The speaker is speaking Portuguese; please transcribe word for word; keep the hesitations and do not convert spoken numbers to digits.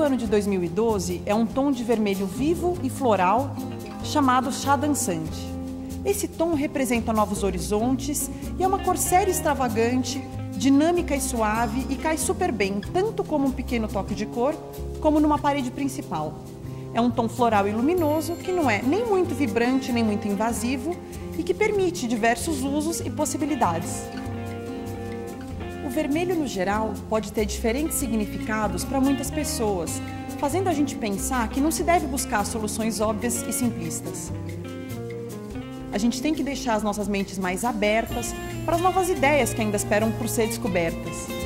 ano de dois mil e doze é um tom de vermelho vivo e floral chamado chá dançante. Esse tom representa novos horizontes e é uma cor séria e extravagante, dinâmica e suave e cai super bem, tanto como um pequeno toque de cor, como numa parede principal. É um tom floral e luminoso que não é nem muito vibrante nem muito invasivo e que permite diversos usos e possibilidades. O vermelho, no geral, pode ter diferentes significados para muitas pessoas, fazendo a gente pensar que não se deve buscar soluções óbvias e simplistas. A gente tem que deixar as nossas mentes mais abertas para as novas ideias que ainda esperam por ser descobertas.